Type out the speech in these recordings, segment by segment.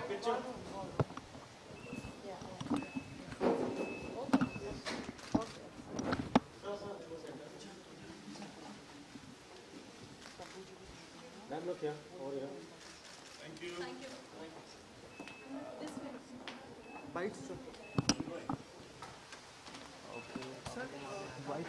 Ma'am, look here, over here. Thank you. Thank you. This way. Bites, sir. Okay. Sir, bites.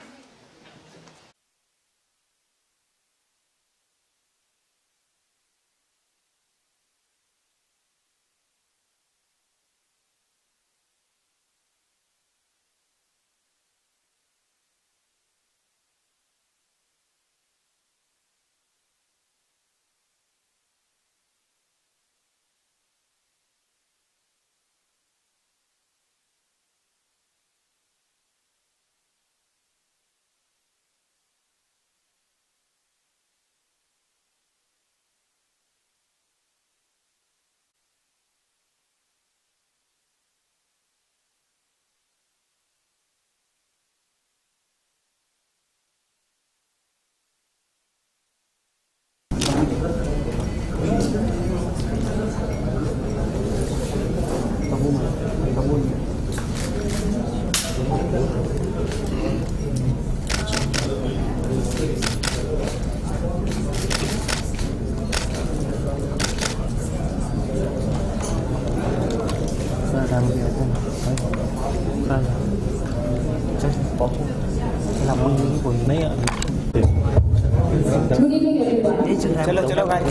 Good evening, everyone. चलो चलो भाई.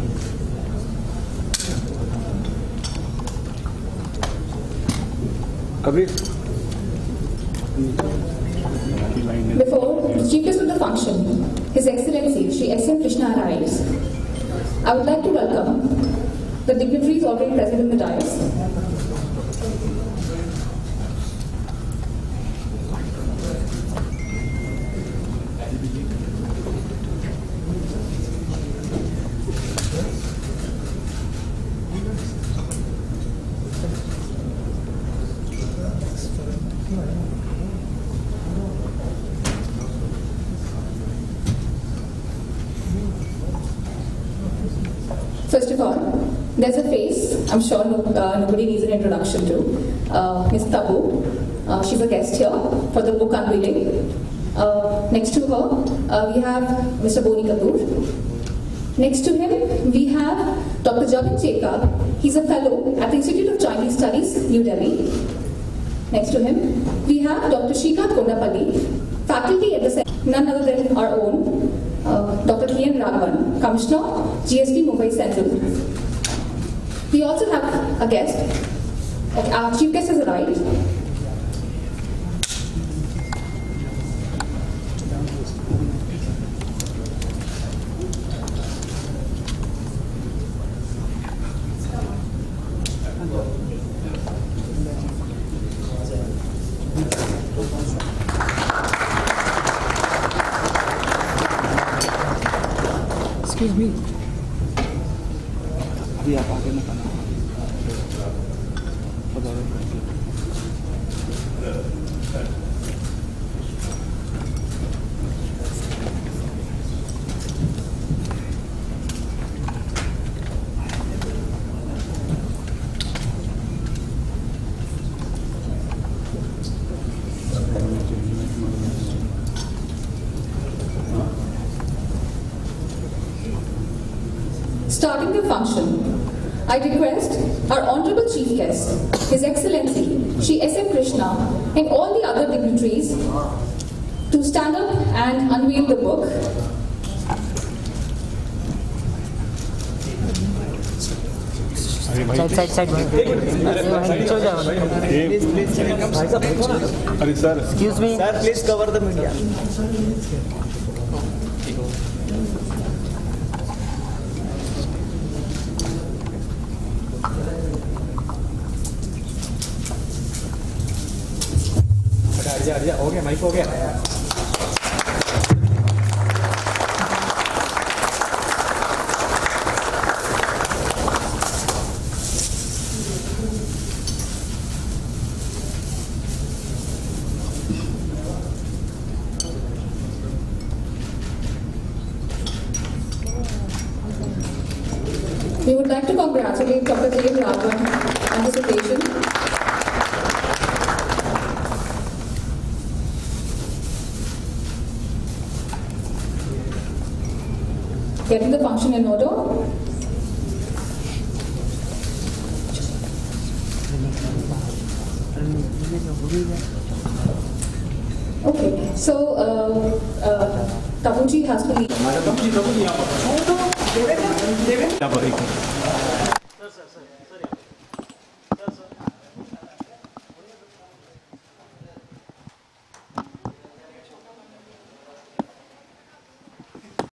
Kabir. Before the chief guest of the function, His Excellency Shri S.M. Krishna arrives, I would like to welcome the dignitaries already present in the dais. First of all, there's a face I'm sure nobody needs an introduction to. Ms. Tabu. She's a guest here for the book unveiling. Next to her, we have Mr. Boni Kapoor. Next to him, we have Dr. Jagan Cheka. He's a fellow at the Institute of Chinese Studies, New Delhi. Next to him, we have Dr. Shrikant Kondapalli, faculty at the center, none other than our own, Dr. Kian Raghavan, Commissioner, GST Mumbai Central. We also have a guest. Okay, our chief guest has arrived. Excuse me. अभी आप आगे मत आना. Starting the function, I request our Honorable Chief Guest, His Excellency Shri S.M. Krishna, and all the other dignitaries to stand up and unveil the book. Side. Please, sir. Excuse me. Sir, please cover the media. हो गया mic हो गया. We would like to congratulate Dr. K. Raghavan on this occasion. Getting the function in order. Okay, so Tabuji has to leave. Madam, Tabuji, यहाँ पर।